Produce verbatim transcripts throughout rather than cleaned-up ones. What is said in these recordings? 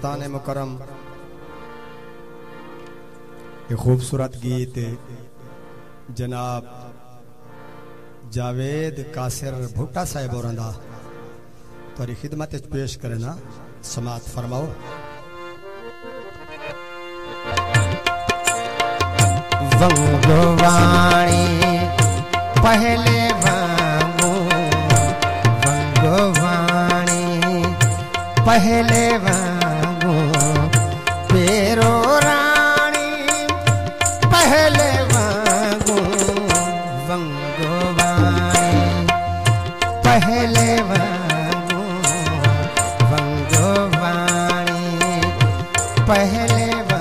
दोस्तान मुकरम, ये खूबसूरत गीत जनाब जावेद कासिर भुट्टा साहब और तुरी खिदमत पेश करना, समात फरमाओ। वंगवाणी पहले वांगो, वंगवाणी पहले वांगो, पेरो रानी पहले वांगो, वंगवाणी पहले वांगो, वंगवाणी पहले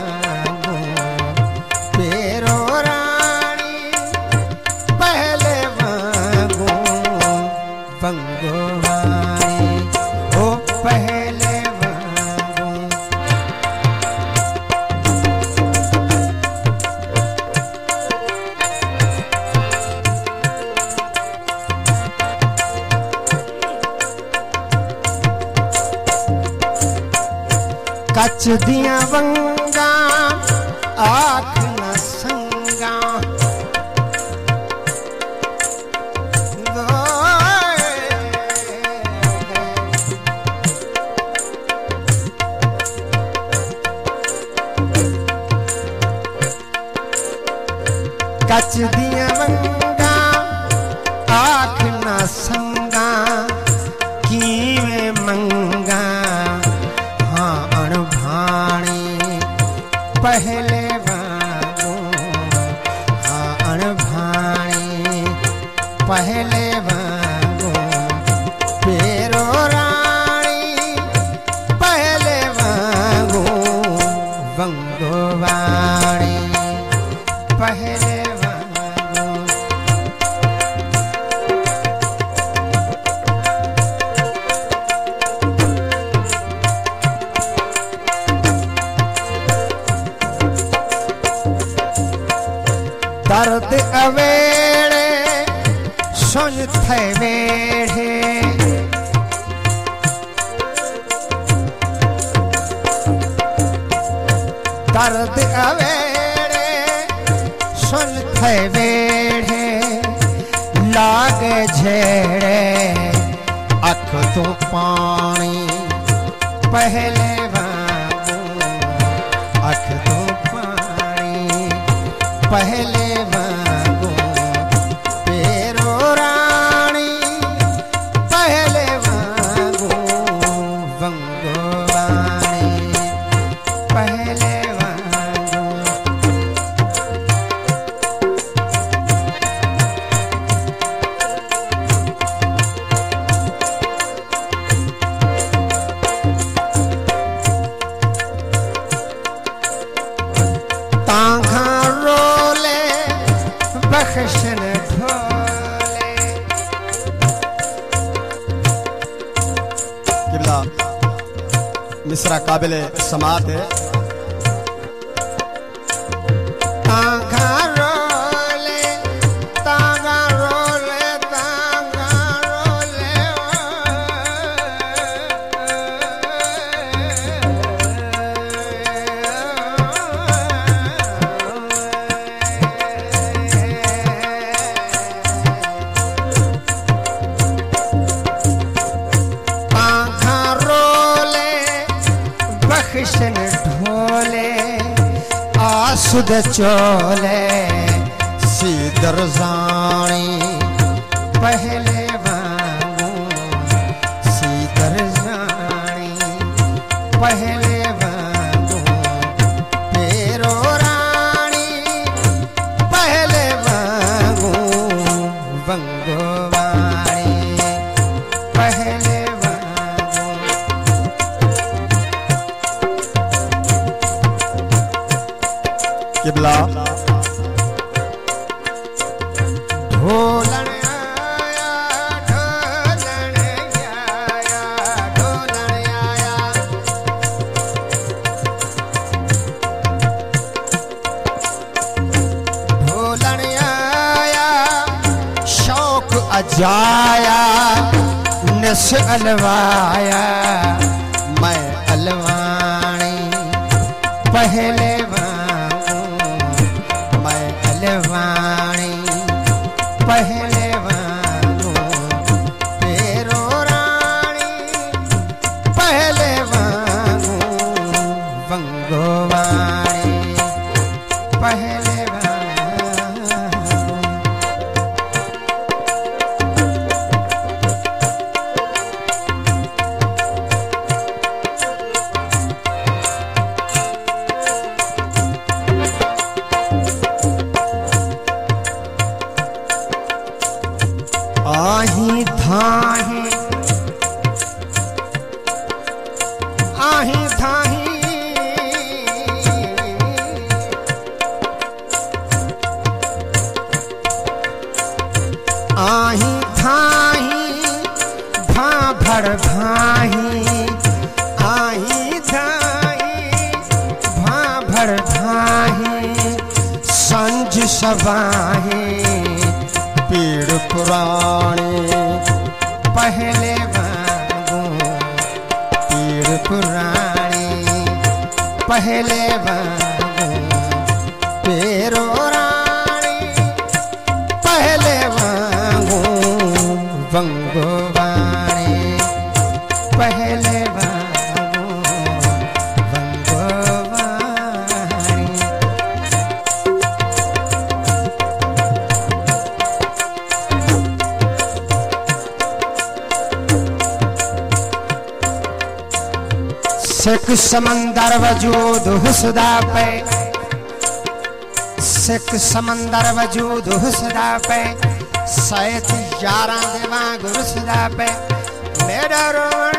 कच दिया वंगा आख न संगा, कच दिया वंगा आख न संगा, कीवे मंगा पहले वांगो, हाँ अणभाणी पहले वांगो, पेरो रानी पहले वांगो, वंगवाणी पहले वांगो। दर्द अवेड़े सुन थे वेड़े, दर्द अवेड़े सुन थे वेड़े, लागे झेड़े अख तो पानी पहले वांगो, अख तो पानी पहले वांगो, पेरो रानी पहले वांगो, वंगवाणी पहले वांगो। तांघा बख्शन ढोले, किबला मिसरा काबिले समात है। तांगा रोले तांगा रोले तांगा रोले, बख्शन ढोले आसुद चोले, सीदर जानी पहले वांगो, सीदर जानी पहले वांगो, पेरो रानी पहले वांगो, वंगवाणी पहले वांगो। किबला ढोलन आया ढोलन आया ढोलन आया, ढोलन आया शौक अजाया, नस अलवाया मैं अलवाणी धाही आही धाही आही धाही भाभड़ भाही आही धाही भाभड़ धाही संज सवाही पीड़ पुराणी पहले वांगू पीड़ पुराणी पहले वांगू पेरो राणी पहले वांगू वंगो वाणी पहले वांगू वंगो वाणी। सिख समंदर वजूद हुसदा पे सिख समंदर वजूद हुसदा पे सैत यारा देवा गुरुसदा पे मेरा रोवन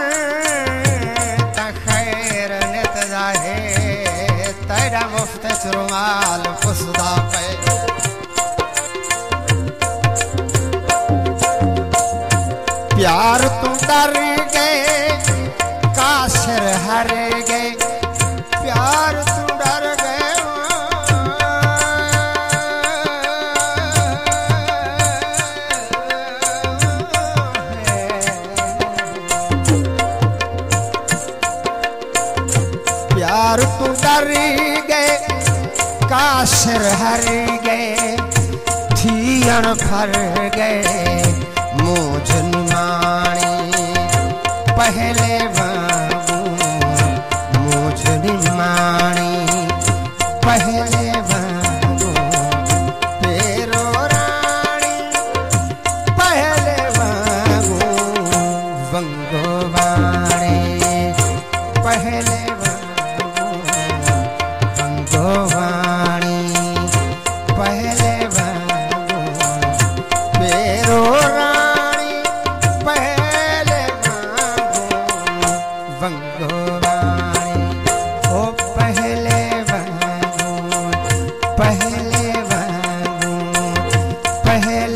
तखैर नित जाहे तेरा मुफ्त रुमाल फुसदा पे प्यार तू डर गए कासिर हर गए प्यार तू डर गए प्यार तू डर गए कासिर हर गए थियन फर गए मुझ निमाणी पहले वांगू मुझ निमाणी पहले वांगू पेरो राणी पहले वांगू वंगो वाणी पहले वांगू वंगो वाणी पहले वांगू पेरो राणी पहले वंगोवाणी ओ पहले वांगू पहले वांगू पहले